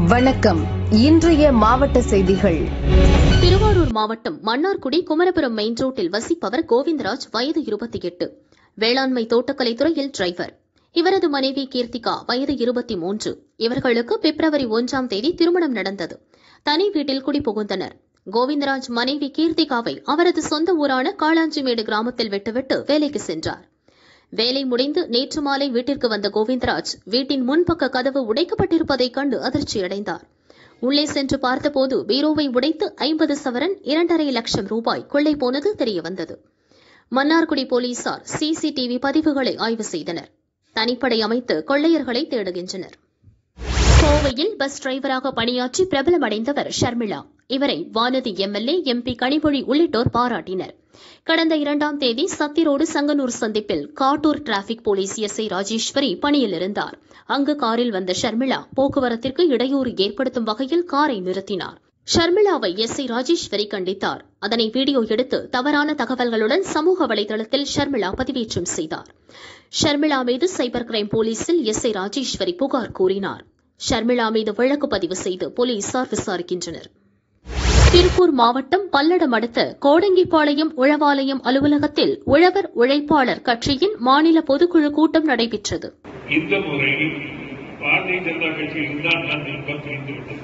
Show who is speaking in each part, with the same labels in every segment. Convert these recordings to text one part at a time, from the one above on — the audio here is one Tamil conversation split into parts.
Speaker 1: வணக்கம். இன்றைய மாவட்ட செய்திகள்.
Speaker 2: திருவாரூர் மாவட்டம் மன்னார்குடி குமரபுரம் மெயின் ரோட்டில் வசிப்பவர் கோவிந்தராஜ், வயது 28, வேளாண்மை தோட்டக்கலைத்துறையில் டிரைவர். இவரது மனைவி கீர்த்திகா, வயது 23. இவர்களுக்கு பிப்ரவரி 1ஆம் தேதி திருமணம் நடந்தது. தனி வீட்டில் குடிபுகுந்தனர். கோவிந்தராஜ் மனைவி கீர்த்திகாவை அவரது சொந்த ஊரான காளாஞ்சிமேடு கிராமத்தில் விட்டுவிட்டு வேலைக்கு சென்றார். வேலை முடிந்து நேற்று மாலை வீட்டிற்கு வந்த கோவிந்தராஜ் வீட்டின் முன்பக்க கதவு உடைக்கப்பட்டிருப்பதைக் கண்டு அதிர்ச்சியடைந்தார். உள்ளே சென்று பார்த்தபோது பீரோவை உடைத்து 50 சவரன் 2.5 லட்சம் ரூபாய் கொள்ளை போனது தெரியவந்தது. மன்னார்குடி போலீசார் சிசிடிவி பதிவுகளை ஆய்வு செய்தனர். தனிப்படை அமைத்து கொள்ளையர்களை தேடுகின்றனர். கோவையில் பஸ் டிரைவராக பணியாற்றி பிரபலமடைந்தவர் ஷர்மிளா. இவரை வானதி எம்எல்ஏ, எம்பி கனிமொழி உள்ளிட்டோர் பாராட்டினர். கடந்த 2ஆம் தேதி சத்திரோடு சங்கனூர் சந்திப்பில் Kattur traffic police SI Rajeswari பணியில் இருந்தார். அங்கு காரில் வந்த ஷர்மிளா போக்குவரத்திற்கு இடையூறு ஏற்படுத்தும் வகையில் காரை நிறுத்தினார். ஷர்மிளாவை எஸ்ஐ ராஜேஸ்வரி கண்டித்தார். அதனை வீடியோ எடுத்து தவறான தகவல்களுடன் சமூக வலைதளத்தில் ஷர்மிளா பதிவேற்றம் செய்தார். ஷர்மிளா மீது சைபர் கிரைம் போலீசில் எஸ்ஐ ராஜேஸ்வரி புகார் கூறினார். ஷர்மிளா மீது வழக்கு பதிவு செய்து போலீசார் விசாரிக்கின்றனர். திருப்பூர் மாவட்டம் பல்லடம் அடுத்த கோடங்கிப்பாளையம் உழவாலயம் அலுவலகத்தில் உழவர் உழைப்பாளர் கட்சியின் மாநில பொதுக்குழு கூட்டம் நடைபெற்றது.
Speaker 3: இந்த முறை பாரதிய ஜனதா கட்சியில் தான் தெரிந்துவிட்டது.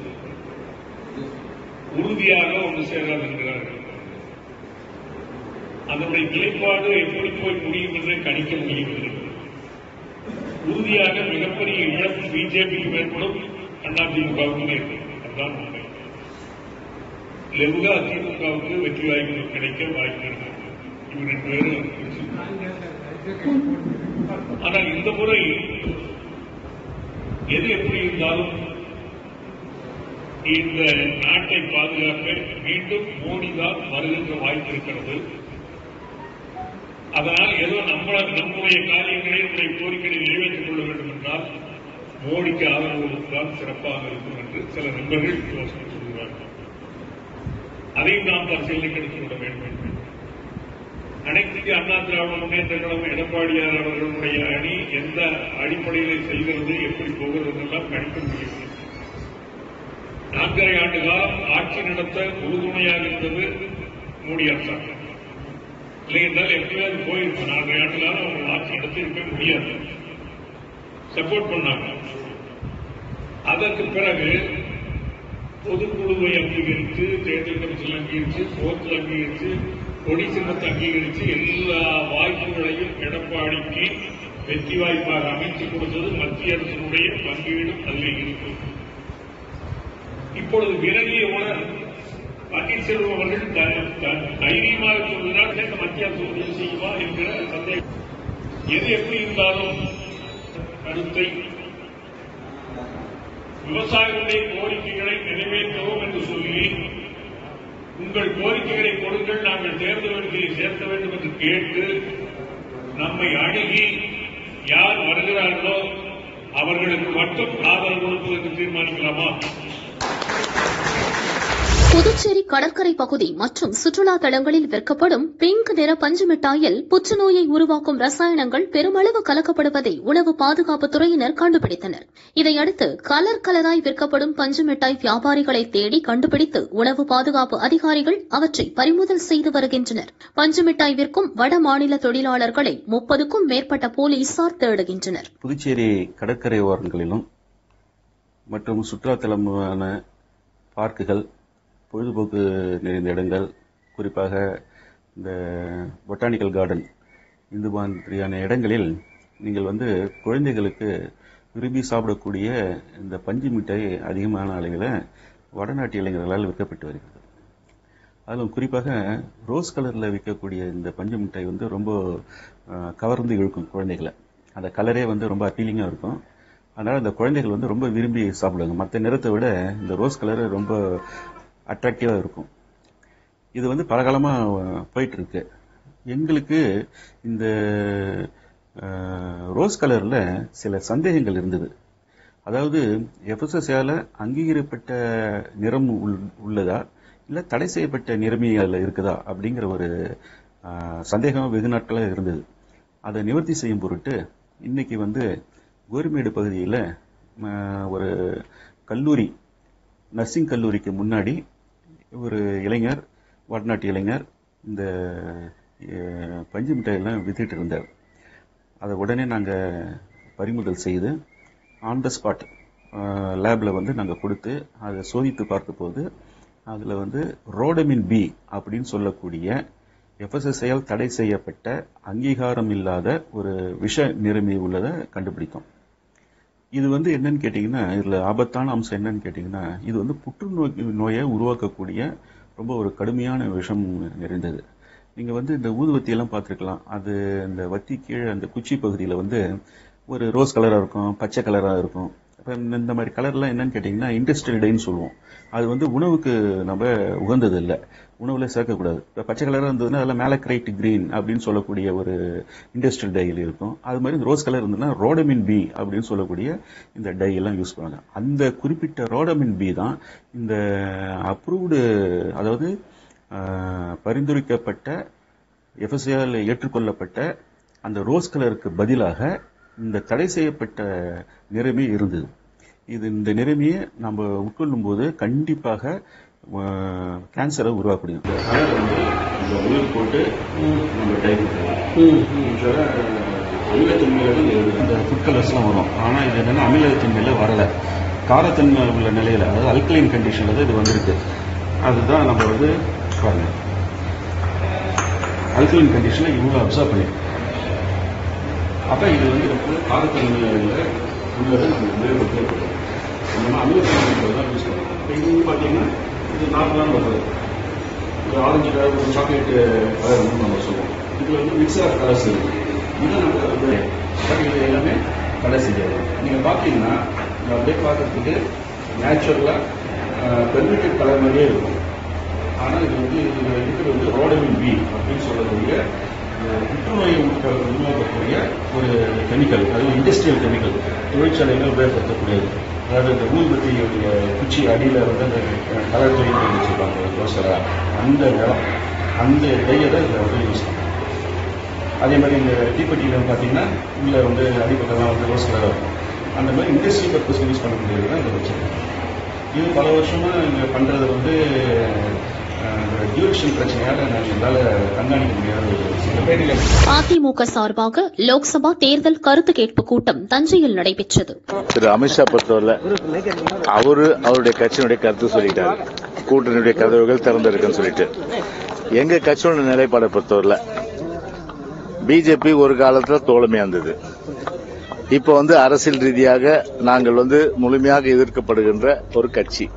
Speaker 3: உறுதியாக ஒன்று சேராதிருக்கிறார்கள். அதனுடைய நிலைப்பாடு எப்படி போய் முடியும் என்று கணிக்க முடியவில்லை. உறுதியாக மிகப்பெரிய இழப்பு பிஜேபிக்கு ஏற்படும், அதிமுகவுக்கும் ஏற்படும். அதுதான் உண்மை. லெவுகா அதிமுகவுக்கு வெற்றி வாய்ப்பு கிடைக்க வாய்ப்பு இருக்கிறது. இவர் 2 பேரும். ஆனால் இந்த முறை எது எப்படி இருந்தாலும் இந்த நாட்டை பாதுகாக்க மீண்டும் மோடி தான் வருகின்ற வாய்ப்பு இருக்கிறது. அதனால் ஏதோ நம்முடைய காரியங்களை, நம்முடைய கோரிக்கைகளை நிறைவேற்றிக் கொள்ள வேண்டும் என்றால் மோடிக்கு ஆதரவு தான் சிறப்பாக இருக்கும் என்று சில நண்பர்கள் யோசனை சொல்கிறார்கள். அதையும் நாம் பரிசீலனைக்கு எடுத்துக் கொள்ள வேண்டும். அனைத்து அண்ணா திராவிட முன்னேற்ற கழகம் எடப்பாடியார் அவர்களுடைய அணி எந்த அடிப்படையில் செய்கிறது, எப்படி போகிறது என்றெல்லாம் கணிக்க முடியும். 4.5 ஆண்டு காலம் ஆட்சி நடத்த உறுதுணையாக இருந்தது மோடி அரசாங்கம். இல்லை என்றால் எப்படியாவது போயிருக்கும். 4.5 ஆண்டு காலம் அவங்க ஆட்சி நடத்தி இருக்க முடியாது. சப்போர்ட் பண்ணாங்க. அதற்கு பிறகு பொதுக்குழுவை அங்கீகரித்து, தேர்தல் கமிஷன் அங்கீகரித்து, கோர்ட்டில் அங்கீகரித்து, கொடி சின்னத்தை அங்கீகரித்து எல்லா வாய்ப்புகளையும் எடப்பாடிக்கு வெற்றி வாய்ப்பாக அமைத்துக் கொடுத்தது மத்திய அரசினுடைய பங்கீடும் அதில் இருக்கும். இப்பொழுது விலகியவுடன் பன்னீர்செல்வம் அவர்கள் தைரியமாக சொல்கிறார், இந்த மத்திய அரசு உதவி செய்யுமா என்கிற சந்தேகம். எது எப்படி இருந்தாலும் கருத்தை விவசாயிகளுடைய கோரிக்கைகளை நிறைவேற்றுவோம் என்று சொல்லி, உங்கள் கோரிக்கைகளை கொடுங்கள், நாங்கள் தேர்தல் வரிசையில் சேர்க்க வேண்டும் என்று கேட்டு நம்மை அணுகி யார் வருகிறார்களோ அவர்களுக்கு மட்டும் ஆதரவு கொடுப்பதற்கு தீர்மானிக்கலாமா?
Speaker 2: புதுச்சேரி கடற்கரை பகுதி மற்றும் சுற்றுலா தலங்களில் விற்கப்படும் பிங்க் நிற பஞ்சு மிட்டாயில் புற்றுநோயை உருவாக்கும் ரசாயனங்கள் பெருமளவு கலக்கப்படுவதை உணவு பாதுகாப்புத் துறையினர் கண்டுபிடித்தனர். இதையடுத்து கலராய் விற்கப்படும் பஞ்சு மிட்டாய் வியாபாரிகளை தேடி கண்டுபிடித்து உணவு பாதுகாப்பு அதிகாரிகள் அவற்றை பறிமுதல் செய்து வருகின்றனர். பஞ்சு மிட்டாய் விற்கும் வட மாநில தொழிலாளர்களை 30க்கும் மேற்பட்ட போலீசார் தேடுகின்றனர்.
Speaker 4: புதுச்சேரி கடற்கரை ஓரங்களிலும் மற்றும் சுற்றுலா தலமான பார்க்குகள், பொழுதுபோக்கு நிறைந்த இடங்கள், குறிப்பாக இந்த பொட்டானிக்கல் கார்டன், இந்த மாதிரியான இடங்களில் நீங்கள் குழந்தைகளுக்கு விரும்பி சாப்பிடக்கூடிய இந்த பஞ்சு மிட்டாய் அதிகமான அளவில் வடநாட்டு இளைஞர்களால் விற்கப்பட்டு வருகிறது. அதிலும் குறிப்பாக ரோஸ் கலரில் விற்கக்கூடிய இந்த பஞ்சு மிட்டாய் ரொம்ப கவர்ந்து இழுக்கும் குழந்தைகளை. அந்த கலரே ரொம்ப அப்பீலிங்காக இருக்கும். அதனால் அந்த குழந்தைகள் ரொம்ப விரும்பி சாப்பிடுவாங்க. மற்ற நிறத்தை விட இந்த ரோஸ் கலர் ரொம்ப அட்ராக்டிவாக இருக்கும். இது பல காலமாக போயிட்டு இருக்கு. எங்களுக்கு இந்த ரோஸ் கலரில் சில சந்தேகங்கள் இருந்தது. அதாவது FSSAல அங்கீகரிக்கப்பட்ட நிறம் உள்ளதா, இல்லை தடை செய்யப்பட்ட நிறமி அதில் இருக்குதா அப்படிங்கிற ஒரு சந்தேகம் வெகு நாட்களாக இருந்தது. அதை நிவர்த்தி செய்யும் பொருட்டு இன்னைக்கு கோரிமேடு பகுதியில் ஒரு கல்லூரி நர்சிங் கல்லூரிக்கு முன்னாடி ஒரு இளைஞர், வடநாட்டு இளைஞர், இந்த பஞ்சு மிட்டாயெல்லாம் வித்துட்டு இருந்தார். அதை உடனே நாங்கள் பறிமுதல் செய்து ஆன் த ஸ்பாட் லேபில் நாங்கள் கொடுத்து அதை சோதித்து பார்த்தபோது அதில் ரோடமின் பி அப்படின்னு சொல்லக்கூடிய எஃப்எஸ்எஸ்ஐயால் தடை செய்யப்பட்ட அங்கீகாரம் இல்லாத ஒரு விஷ நிறமி உள்ளதை கண்டுபிடித்தோம். இது என்னன்னு கேட்டிங்கன்னா, இதில் ஆபத்தான அம்சம் என்னன்னு கேட்டிங்கன்னா, இது புற்றுநோயை உருவாக்கக்கூடிய ரொம்ப ஒரு கடுமையான விஷம் நிறைந்தது. நீங்கள் இந்த ஊதுவத்தியெல்லாம் பார்த்துருக்கலாம். அது இந்த வத்தி கீழே அந்த குச்சி பகுதியில் ஒரு ரோஸ் கலராக இருக்கும், பச்சை கலராக இருக்கும். இப்போ இந்த மாதிரி கலர்லாம் என்னன்னு கேட்டிங்கன்னா இண்டஸ்ட்ரியல் டைன்னு சொல்லுவோம். அது உணவுக்கு நம்ம உகந்தது இல்லை, உணவில் சேர்க்கக்கூடாது. இப்போ பச்சை கலராக இருந்ததுன்னா அதில் மேலக்ரைட் கிரீன் அப்படின்னு சொல்லக்கூடிய ஒரு இண்டஸ்ட்ரியல் டையில் இருக்கும். அது மாதிரி இந்த ரோஸ் கலர் இருந்ததுன்னா ரோடமின் பி அப்படின்னு சொல்லக்கூடிய இந்த டை எல்லாம் யூஸ் பண்ணுவாங்க. அந்த குறிப்பிட்ட ரோடமின் பி தான் இந்த அப்ரூவ்டு, அதாவது பரிந்துரைக்கப்பட்ட எஃப்எஸ்ஐயால் ஏற்றுக்கொள்ளப்பட்ட அந்த ரோஸ் கலருக்கு பதிலாக இந்த தடை செய்யப்பட்ட நிறமி இருந்தது. இந்த நிறமியை நம்ம உட்கொள்ளும் போது கண்டிப்பாக கேன்சரை உருவாக்கக்கூடிய உயிர் போட்டு நம்ம டைப் அமிலத்தன்மையில இந்த ஃபுட் கலர்ஸ்லாம் வரும். ஆனால் இது என்னன்னா அமிலத்தன்மையில வரலை, காரத்தன்மை உள்ள நிலையில, அதாவது அல்கலைன் கண்டிஷன்ல தான் இது வந்திருக்கு. அதுதான் நம்ம பாருங்க, அல்கலைன் கண்டிஷன்ல இவ்வளோ அப்சர்வ் பண்ணிருக்கோம். அப்ப இது ரொம்ப காரத்தன்மையில உள்ளதை நம்ம உபயோகப்படுத்தப்படும். நம்ம அமிலத்தன்மை தான் யூஸ் பண்ணுவோம். இது பார்த்தீங்கன்னா இது நார்மலான வருது, ஒரு ஆரஞ்சு கலர், ஒரு சாக்லேட் கலர் நம்ம சொல்லுவோம். இது மிக்சர் ஆஃப் கலர்ஸ் இருக்கு. இது நம்ம பட் இது எல்லாமே தடை செய்யாது. நீங்க பார்த்தீங்கன்னா அப்படியே பார்க்கறதுக்கு நேச்சுரலா பெர்மிட்டட் கலர் மாதிரியே இருக்கும். ஆனால் இது இருக்கிறது ரோடமின் பி அப்படின்னு சொல்லக்கூடிய புற்றுநோயை உருவாக்கக்கூடிய ஒரு கெமிக்கல். அது இண்டஸ்ட்ரியல் கெமிக்கல், தொழிற்சாலைகள் உபயோகப்படுத்தக்கூடியது. அதாவது இந்த ஊதுபத்தியுடைய குச்சி அடியில் அந்த கலர் தொழில் சொல்லுவாங்க ரோசரா, அந்த நிறம், அந்த டையை தான் இதில் யூஸ் பண்ணுவாங்க. அதே மாதிரி இந்த தீப்பெட்டியில் பார்த்தீங்கன்னா உள்ள அடிப்பக்கெல்லாம் ரோஸ் கலராக இருக்கும். அந்த மாதிரி இண்டஸ்ட்ரியல் பர்பஸ் யூஸ் பண்ணக்கூடியது தான் இதை வச்சுருக்கோம். இது பல வருஷமாக இங்கே பண்ணுறது டியூரேஷன் பிரச்சனையால எங்களால் கண்காணிக்க முடியாத.
Speaker 2: அதிமுக சார்பாக லோக்சபா தேர்தல் கருத்து கேட்பு கூட்டம் தஞ்சையில் நடைபெற்றது.
Speaker 5: திரு அமித்ஷா பொறுத்தவரை அவருடைய கட்சியினுடைய கருத்து சொல்லிட்டார். கூட்டணியுடைய கதவுகள் திறந்திருக்குன்னு சொல்லிட்டு எங்க கட்சியோட நிலைப்பாடை பொறுத்தவரை பிஜேபி ஒரு காலத்துல தோழமையா இருந்தது. இப்ப அரசியல் ரீதியாக நாங்கள் முழுமையாக எதிர்க்கப்படுகின்ற ஒரு கட்சி.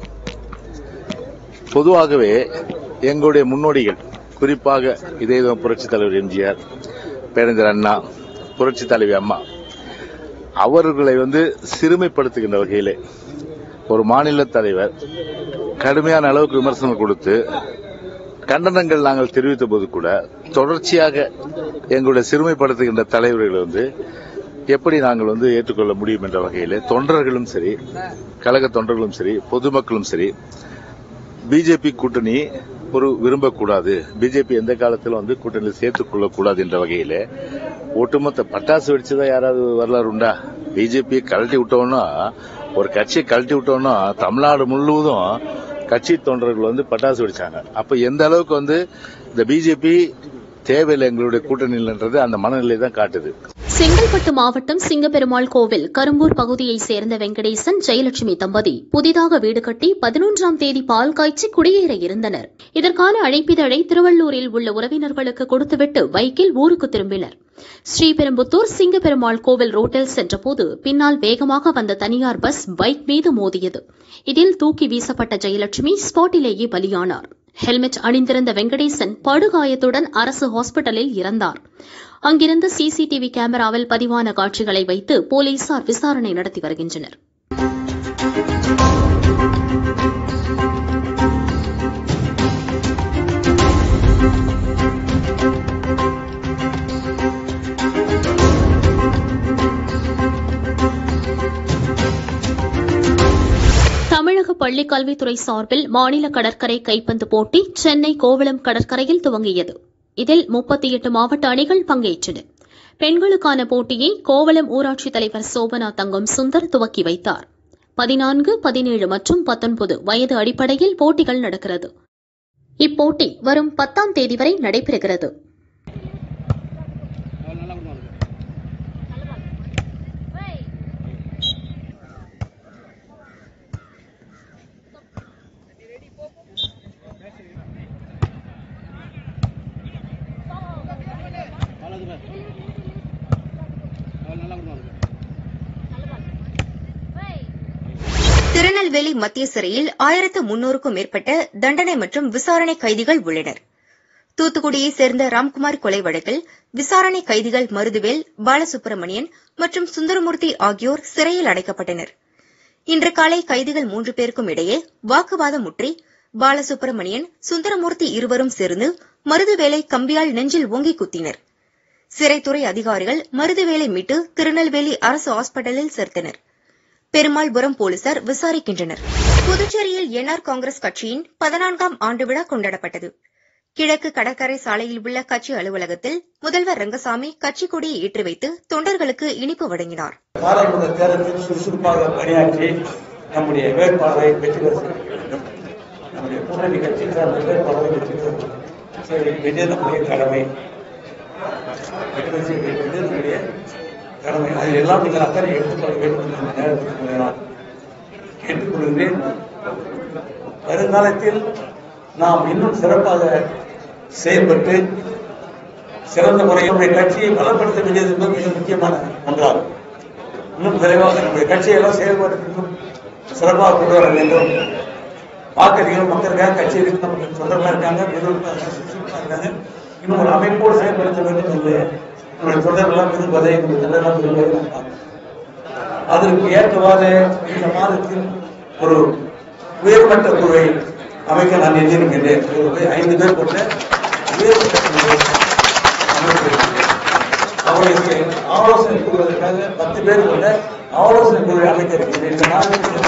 Speaker 5: பொதுவாகவே எங்களுடைய முன்னோடிகள், குறிப்பாக இதே புரட்சித் தலைவர் எம்ஜிஆர், பேரறிஞர் அண்ணா, புரட்சித் தலைவி அம்மா, அவர்களை சிறுமைப்படுத்துகின்ற வகையிலே ஒரு மாநில தலைவர் கடுமையான அளவுக்கு விமர்சனம் கொடுத்து கண்டனங்கள் நாங்கள் தெரிவித்த போது கூட தொடர்ச்சியாக எங்களுடைய சிறுமைப்படுத்துகின்ற தலைவர்களை எப்படி நாங்கள் ஏற்றுக்கொள்ள முடியும் என்ற வகையிலே தொண்டர்களும் சரி, கழக தொண்டர்களும் சரி, பொதுமக்களும் சரி பிஜேபி கூட்டணி விரும்பக்கூடாது, பிஜேபி எந்த காலத்திலும் கூட்டணியில் சேர்த்துக் கொள்ளக்கூடாது என்ற வகையில ஒட்டுமொத்த பட்டாசு வெடிச்சுதான் யாராவது வரலாறு உண்டா? பிஜேபியை கழட்டி விட்டோம்னா, ஒரு கட்சியை கழட்டி விட்டோம்னா தமிழ்நாடு முழுவதும் கட்சி தொண்டர்கள் பட்டாசு வெடிச்சாங்க. அப்ப எந்த அளவுக்கு இந்த பிஜேபி தேவையில்லை எங்களுடைய கூட்டணியில்ன்றது அந்த மனநிலை தான் காட்டுது.
Speaker 2: செங்கல்பட்டு மாவட்டம் சிங்கப்பெருமாள் கோவில் கரும்பூர் பகுதியைச் சேர்ந்த வெங்கடேசன், ஜெயலட்சுமி தம்பதி புதிதாக வீடு கட்டி 11ஆம் தேதி பால் காய்ச்சி குடியேற இருந்தனர். இதற்கான அழைப்பிதழை திருவள்ளூரில் உள்ள உறவினர்களுக்கு கொடுத்துவிட்டு பைக்கில் ஊருக்கு திரும்பினர். ஸ்ரீபெரும்புத்தூர் சிங்கப்பெருமாள் கோவில் ரோட்டில் சென்றபோது பின்னால் வேகமாக வந்த தனியார் பஸ் பைக் மீது மோதியது. இதில் தூக்கி வீசப்பட்ட ஜெயலட்சுமி ஸ்பாட்டிலேயே பலியானார். ஹெல்மெட் அணிந்திருந்த வெங்கடேசன் படுகாயத்துடன் அரசு ஹாஸ்பிட்டலில் இறந்தார். அங்கிருந்த சிசிடிவி கேமராவில் பதிவான காட்சிகளை வைத்து போலீசார் விசாரணை நடத்தி வருகின்றனர். தமிழக பள்ளிக் கல்வித்துறை சார்பில் மாநில கடற்கரை கைப்பந்து போட்டி சென்னை கோவளம் கடற்கரையில் துவங்கியது. இதில் 38 மாவட்ட அணிகள் பங்கேற்றன. பெண்களுக்கான போட்டியை கோவளம் ஊராட்சித் தலைவர் சோபனா தங்கம் சுந்தர் துவக்கி வைத்தார். 14, 17 மற்றும் 19 வயது அடிப்படையில் போட்டிகள் நடக்கிறது. இப்போட்டி வரும் 10ஆம் தேதி வரை நடைபெறுகிறது.
Speaker 6: திருநெல்வேலி மத்திய சிறையில் 1300க்கும் மேற்பட்ட தண்டனை மற்றும் விசாரணை கைதிகள் உள்ளனர். தூத்துக்குடியைச் சேர்ந்த ராம்குமார் கொலை வழக்கில் விசாரணை கைதிகள் மருதுவேல், பாலசுப்ரமணியன் மற்றும் சுந்தரமூர்த்தி ஆகியோர் சிறையில் அடைக்கப்பட்டனர். இன்று காலை கைதிகள் 3 பேருக்கும் இடையே வாக்குவாதம் முற்றி பாலசுப்ரமணியன், சுந்தரமூர்த்தி இருவரும் சேர்ந்து மருதுவேலை கம்பியால் நெஞ்சில் ஓங்கி குத்தினர். சிறைத்துறை அதிகாரிகள் மருதுவேலை மீட்டு திருநெல்வேலி அரசு ஹாஸ்பிட்டலில் சேர்த்தனர். பெருமாள்புரம் போலீசார் விசாரிக்கின்றனர். புதுச்சேரியில் என்ஆர் காங்கிரஸ் கட்சியின் 14ஆம் ஆண்டு விழா கொண்டாடப்பட்டது. கிழக்கு கடற்கரை சாலையில் உள்ள கட்சி அலுவலகத்தில் முதல்வர் ரங்கசாமி கட்சிக் கொடியை ஏற்றி வைத்து தொண்டர்களுக்கு இனிப்பு வழங்கினார்.
Speaker 7: பாராளுமன்ற தேர்தலில் சுறுசுறுப்பாக பணியாற்றி நம்முடைய வேட்பாளரை வெற்றி பெற வேண்டும். நம்முடைய கூட்டணி கட்சி சார்ந்த வேட்பாளரை வெற்றி பெற நம்முடைய கடமை. அதில் எல்லாம் நீங்கள் அக்கறை எடுத்துக்கொள்ள வேண்டும் என்ற நேரத்தில் நான் கேட்டுக்கொள்கிறேன். வருங்காலத்தில் நாம் இன்னும் சிறப்பாக செயல்பட்டு சிறந்த முறையில் கட்சியை பலப்படுத்த வேண்டியது என்பது மிக முக்கியமான ஒன்றாகும். இன்னும் விரைவாக நம்முடைய கட்சியெல்லாம் செயல்பாடு இன்னும் சிறப்பாக கொண்டு வர வேண்டும். வாக்கறிகள் மக்களுக்காக கட்சியில் நமக்கு சொந்தமாக இருக்காங்க, இருக்காங்க. இன்னும் ஒரு அமைப்போடு செயல்படுத்த வேண்டும் என்று நம்முடைய தொண்டர்களெல்லாம் விரும்புவதை நல்லெல்லாம் விரும்புவதை அதற்கு ஏற்றவாறு இந்த மாதத்தில் ஒரு உயர்மட்ட குழுவை அமைக்க நான் எண்ணிருக்கின்றேன். 5 பேர் கொண்ட உயர்மட்ட குழுவை அமைத்திருக்கின்றேன். அவர்களுக்கு ஆலோசனை கூறுவதற்காக 10 பேர் கொண்ட ஆலோசனை குழுவை அமைக்க இருக்கின்றேன். இந்த மாதத்தில்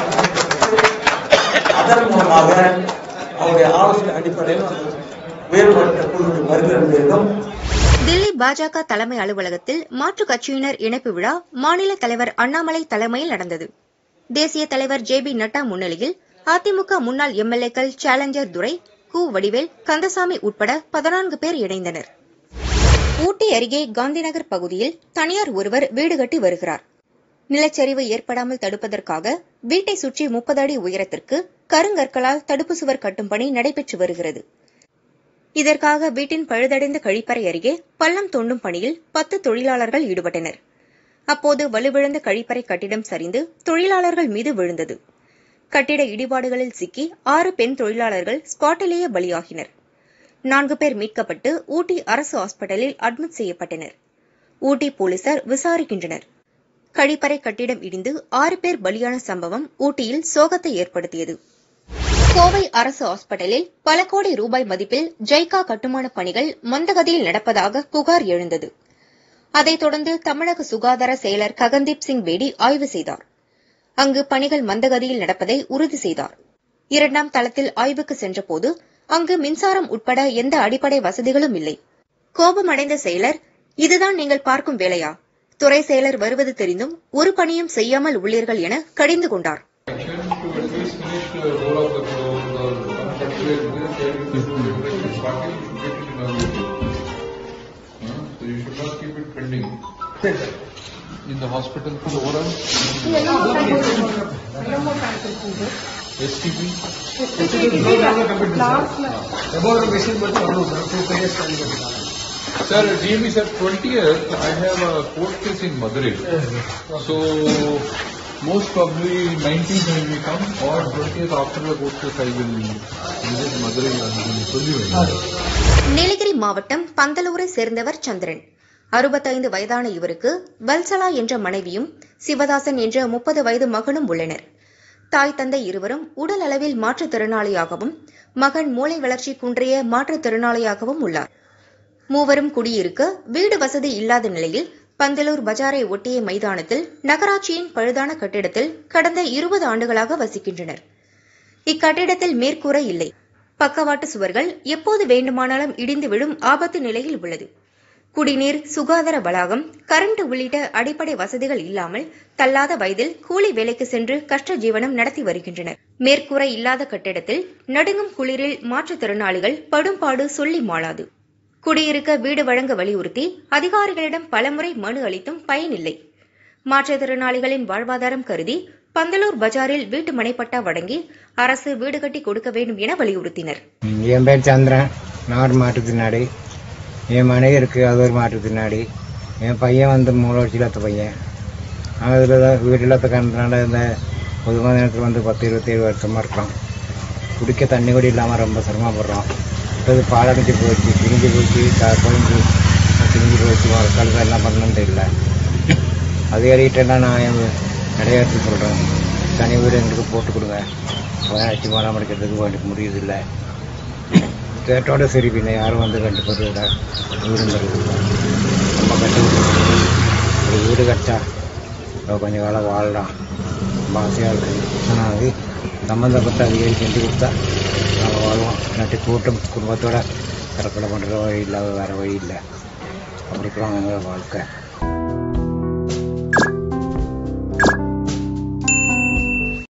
Speaker 7: அதன் மூலமாக அவருடைய ஆலோசனை அடிப்படையில் உயர்மட்ட குழுவை வருகிறது வேண்டும்.
Speaker 6: தில்லி பாஜக தலைமை அலுவலகத்தில் மாற்றுக் கட்சியினர் இணைப்பு விழா மாநில தலைவர் அண்ணாமலை தலைமையில் நடந்தது. தேசிய தலைவர் JB நட்டா முன்னிலையில் அதிமுக முன்னாள் எம்எல்ஏக்கள் சேலஞ்சர் துரை, கு. வடிவேல், கந்தசாமி உட்பட 14 பேர் இணைந்தனர். ஊட்டி அருகே காந்திநகர் பகுதியில் தனியார் ஒருவர் வீடு கட்டி வருகிறார். நிலச்சரிவு ஏற்படாமல் தடுப்பதற்காக வீட்டை சுற்றி 30 அடி உயரத்திற்கு கருங்கற்களால் தடுப்பு சுவர் கட்டும் பணி நடைபெற்று வருகிறது. இதற்காக வீட்டின் பழுதடைந்த கழிப்பறை அருகே பள்ளம் தோண்டும் பணியில் 10 தொழிலாளர்கள் ஈடுபட்டனர். அப்போது வலுவிழந்த கழிப்பறை கட்டிடம் சரிந்து தொழிலாளர்கள் மீது விழுந்தது. கட்டிட இடிபாடுகளில் சிக்கி 6 பெண் தொழிலாளர்கள் ஸ்பாட்டிலேயே பலியாகினர். 4 பேர் மீட்கப்பட்டு ஊட்டி அரசு ஹாஸ்பிட்டலில் அட்மிட் செய்யப்பட்டனர். ஊட்டி போலீசார் விசாரிக்கின்றனர். கழிப்பறை கட்டிடம் இடிந்து 6 பேர் பலியான சம்பவம் ஊட்டியில் சோகத்தை ஏற்படுத்தியது. கோவை அரசு ஹாஸ்பிட்டலில் பல கோடி ரூபாய் மதிப்பில் ஜைகா கட்டுமான பணிகள் மந்தகதியில் நடப்பதாக புகார் எழுந்தது. அதைத் தொடர்ந்து தமிழக சுகாதார செயலர் ககன்தீப் சிங் பேடி ஆய்வு செய்தார். அங்கு பணிகள் மந்தகதியில் நடப்பதை உறுதி செய்தார். 2ஆம் தளத்தில் ஆய்வுக்கு சென்றபோது அங்கு மின்சாரம் உட்பட எந்த அடிப்படை வசதிகளும் இல்லை. கோபமடைந்த செயலர், இதுதான் நீங்கள் பார்க்கும் வேலையா? துறை செயலர் வருவது தெரிந்தும் ஒரு பணியும் செய்யாமல் உள்ளீர்கள் என கடிந்து கொண்டார்.
Speaker 8: In the hospital for overall STP Sir, DME sir, 20th I have a court case in Madurai. So most probably 19th when we come or 20th after the court case I will visit Madurai and tell you.
Speaker 6: Nilgiri மாவட்டம் பந்தலூரை சேர்ந்தவர் சந்திரன். 65 வயதான இவருக்கு வல்சலா என்ற மனைவியும் சிவதாசன் என்ற 30 வயது மகனும் உள்ளனர். தாய் தந்தை இருவரும் உடல் அளவில் மாற்றுத்திறனாளியாகவும் மகன் மூளை வளர்ச்சி குன்றிய மாற்றுத்திறனாளியாகவும் உள்ளார். மூவரும் குடியிருக்க வீடு வசதி இல்லாத நிலையில் பந்தலூர் பஜாரை ஒட்டிய மைதானத்தில் நகராட்சியின் பழுதான கட்டிடத்தில் கடந்த 20 ஆண்டுகளாக வசிக்கின்றனர். இக்கட்டிடத்தில் மேற்கூரை இல்லை. பக்கவாட்டு சுவர்கள் எப்போது வேண்டுமானாலும் இடிந்து விழும் ஆபத்து நிலையில் உள்ளது. குடிநீர், சுகாதார வளாகம், கரண்ட் உள்ளிட்ட அடிப்படை வசதிகள் இல்லாமல் தள்ளாத வயதில் கூலி வேலைக்கு சென்று கஷ்ட ஜீவனம் நடத்தி வருகின்றனர். மேற்கூரை இல்லாத கட்டிடத்தில் நடுங்கும் குளிரில் மாற்றுத்திறனாளிகள் படும்பாடு சொல்லி மாளாது. குடியிருக்க வீடு வழங்க வலியுறுத்தி அதிகாரிகளிடம் பலமுறை மனு அளித்தும் பயனில்லை. மாற்றுத்திறனாளிகளின் வாழ்வாதாரம் கருதி பந்தலூர் பஜாரில் வீட்டு மனைப்பட்டா வழங்கி அரசு வீடு கட்டி கொடுக்க வேண்டும் என வலியுறுத்தினர்.
Speaker 9: என் பேர் சந்திரன், நான் ஒரு மாற்றுத்திறனாளி. என் மனைவி இருக்கு, அது ஒரு மாற்றுத்திறனாளி. என் பையன் வந்து 3 வருஷம் இல்லாத பையன். அதில் தான் வீடு இல்லாத காரணத்தினால இந்த பொதுவான நேரத்தில் வந்து 10-27 வருஷமாக இருக்கிறோம். குடிக்க தண்ணி கூட இல்லாமல் ரொம்ப சிரமப்படுறோம். இப்போ பாலடைஞ்சு போச்சு, பிரிஞ்சு போச்சு, குழம்பு பிரிஞ்சு போச்சு, கழுதை எல்லாம் பண்ணணும்னு தெரியல. அது ஏறிட்டெல்லாம் நான் நிறைய இடத்துக்கு சொல்கிறேன், தனி வீடு எங்களுக்கு போட்டு கொடுங்க, ஆட்சி போனால் முடிக்கிறதுக்கு எனக்கு முடியுதில்லை. கேட்டோட சரி, பின்ன யாரும் வந்து கண்டு போடுறதில்ல. வீடுங்கிறது ரொம்ப கஷ்டப்பட்டு ஒரு வீடு கட்டா கொஞ்சம் காலம் வாழலாம், ரொம்ப ஆசையாக இருக்குது. ஆனால் அது சம்மந்தப்பட்ட அதிகாரி செஞ்சு கொடுத்தா நாங்கள் வாழ்வோம். நட்டு கூட்டம் குடும்பத்தோட தரப்பட பண்ணுற வழி இல்லாத வேறு வழி இல்லை. அப்படி இருக்கிறோம் எங்கள் வாழ்க்கை.